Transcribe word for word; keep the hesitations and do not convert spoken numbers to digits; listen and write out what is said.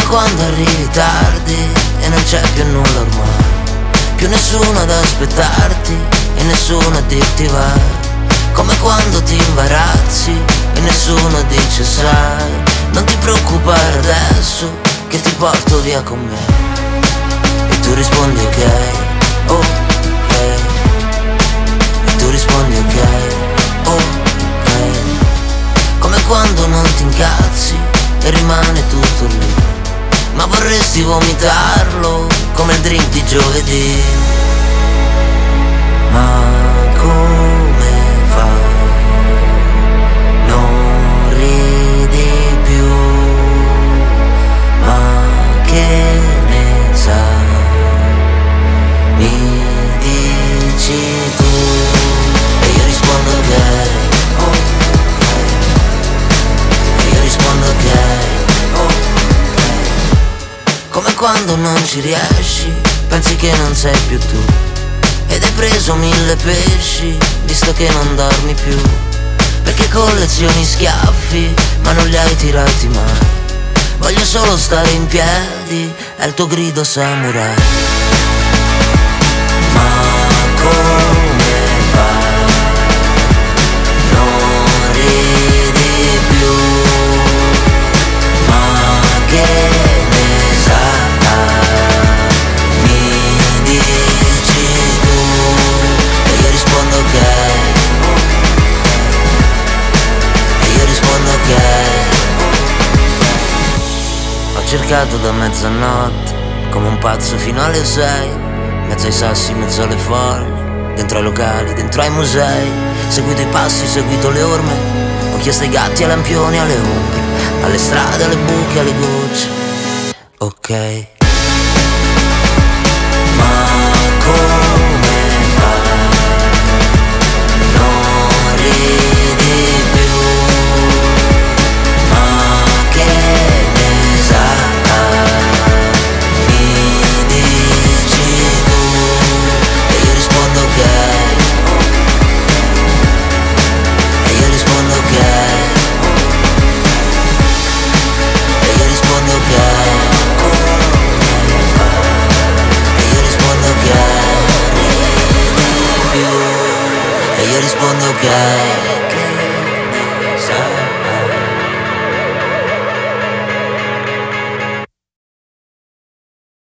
quando arrivi tardi e non c'è più nulla ormai, più nessuno ad aspettarti e nessuno a dirti vai. Come quando ti imbarazzi e nessuno dice sai, non ti preoccupare adesso che ti porto via con me. E tu rispondi ok, ok. E tu rispondi ok, ok. Come quando non ti incazzi e rimane tutto lì, ma vorresti vomitarlo come il drink di giovedì. Ma come fai? Non ridi più, ma che ne sai? Mi dici tu e io rispondo ok, ok. E io rispondo ok, ok. Come quando non ci riesci, pensi che non sei più tu, ed hai preso mille pesci, visto che non dormi più, perché collezioni schiaffi, ma non li hai tirati mai. Voglio solo stare in piedi, è il tuo grido samurai. Ma come fai? Non ridi più, ma che ne sai? Mi dici tu e io rispondo ok, e io rispondo ok. Ho cercato da mezzanotte come un pazzo fino alle sei, mezzo ai sassi, mezzo alle foglie, dentro ai locali, dentro ai musei. Seguito i passi, seguito le orme, ho chiesto ai gatti, ai lampioni, alle ombre, alle strade, alle buche, alle gocce. Ok. Ma come fai? Non ridi più, ma che ne sai? Mi dici tu e io rispondo ok, e io rispondo ok, e io rispondo ok, e io rispondo ok, e io rispondo ok.